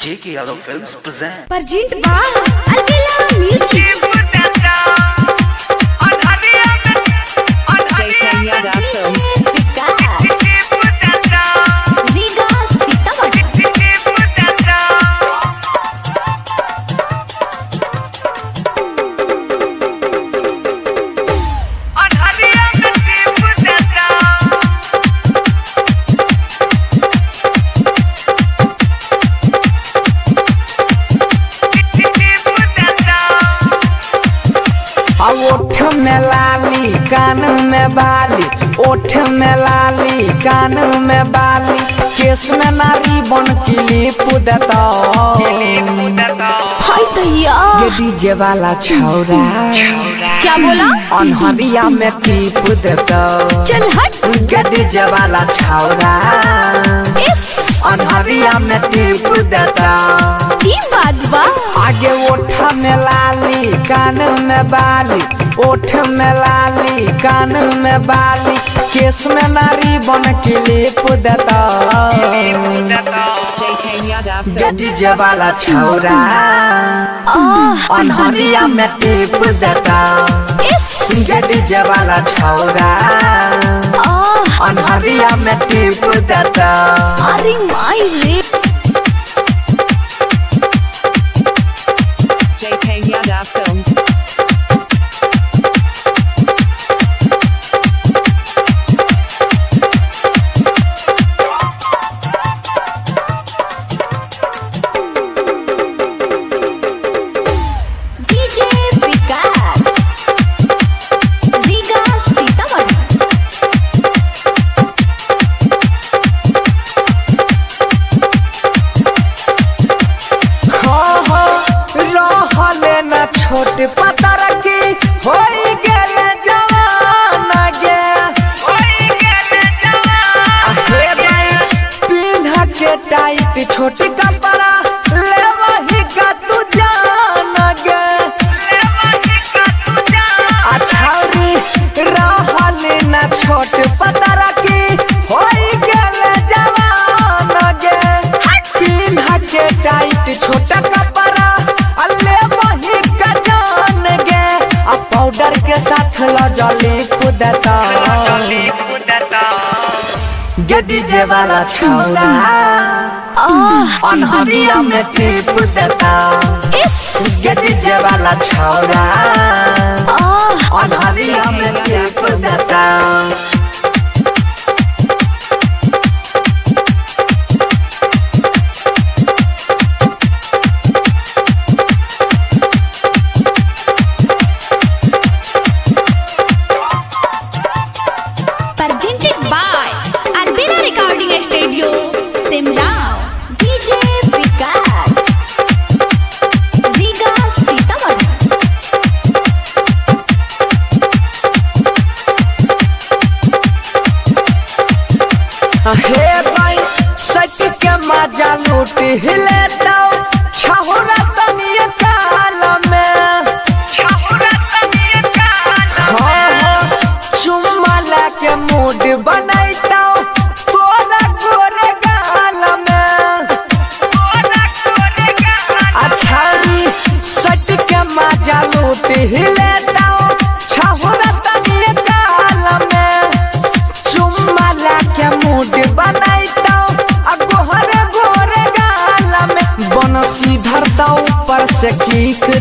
J.K. Yadav Films present. Present by Alvela Music. J.K. Yadav Films. ओठ में लाली कान में बाली, ओठ में लाली कान में बाली, केस में नारी बन क्लिप देता हाय दैया ये डीजे वाला छौरा क्या बोला? अनहरिया में टिप देता चल हट। ये डीजे वाला छौरा अनहरिया में टिप देता ई बात बा। आगे ओठ में लाली कान में बाली, ओठ में लाली कान में बाली, केस में नारी बन क्लिप देता J.K. Yadav Films. डीजे वाला छौरा अनहरिया में टिप देता डीजे वाला छौरा अनहरिया में टिप देता। अरे माई रे J.K. Yadav Films. DJ Vikas Riga Sitamarhi. रहले न छोट पतर की होई गेले जवान गे हे भाई पिन्ह के टाइट छोट कपड़ा ले वही का तू जान गे अछौरी रहले न छोट पतर की होई गेले जवान गे पिन्ह के टाइट छोटा कपड़ा अल्ले वही का जान गे अब पाउडर के साथ लजली कुदता गे डीजे वाला छौरा अनहरिया में टिप देता गे डीजे वाला छौरा अनहरिया में टिप देता। Presented by Alvela Recording Studio, Simla. DJ Vikas Riga Sitamarhi. हे भाई सट के मजा लूट हिले दो छहुरा तनिए काल में चुम्मा लाके मूड बनाइता तोरा गोरे गाल में अछारी सट के मजा लूट हिले दो छहुरा तनिए काल में चुम्मा लाके मूड बनाइता गोहरे गोरे गाल में बनसी धरता ऊपर से किक